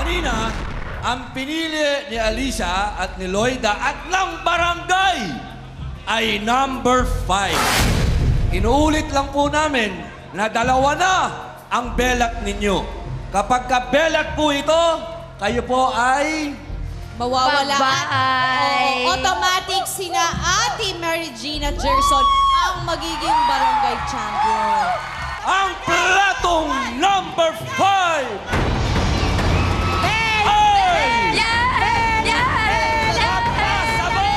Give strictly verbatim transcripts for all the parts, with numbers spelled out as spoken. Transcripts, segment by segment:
Kanina, ang pinili ni Alisa at ni Loida at ng barangay ay number five. Inuulit lang po namin na dalawa na ang belat ninyo. Kapag ka-belat po ito, kayo po ay... Mawawala. Bye-bye. Oo, automatic sina Ate Mary Gina Gerson ang magiging barangay champion. Ang platong number five! Ay! Yan! Yan! Napasaba!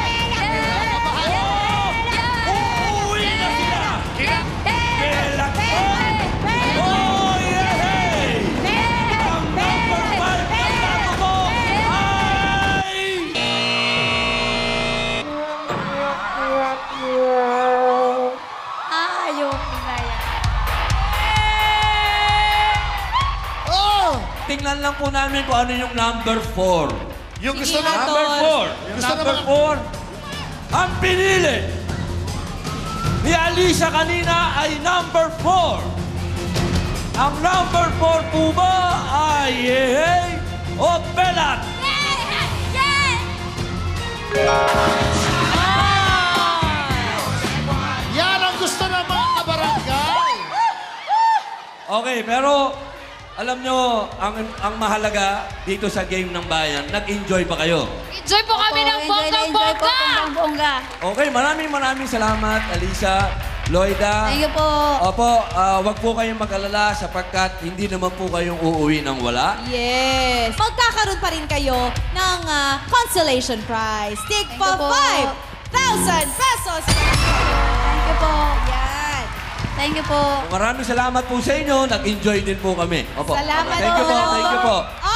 Uuwi na sila! Belat po! Oh, yay! Ang number five na plato mo ay... Ayaw na yan. Tingnan lang po namin kung ano yung number four. Yung gusto Sige, na... Anton. Number four. Yung Gusto number naman- four. Ang pinili ni Alisa kanina ay number four. Ang number four po ba ay Yehey o Belat? Yan ang gusto ng mga kabarangay. Okay, pero alam nyo, ang, ang mahalaga dito sa game ng bayan, nag-enjoy pa kayo. Enjoy po kami ng Enjoy na enjoy po, bonggang-bongga! bonggang-bongga. Okay, maraming maraming salamat, Alisa, Loida. Thank you po. Opo, ah, wag po kayong mag-alala sapagkat hindi naman po kayong uuwi ng wala. Yes. Magkakaroon pa rin kayo ng ah, consolation prize. Tig Thank pa you po. five thousand pesos. Thank you po. Yan. Thank you po. Maraming salamat po sa inyo. Nag-enjoy din po kami. Opo. Salamat Thank you po. po. Thank you po.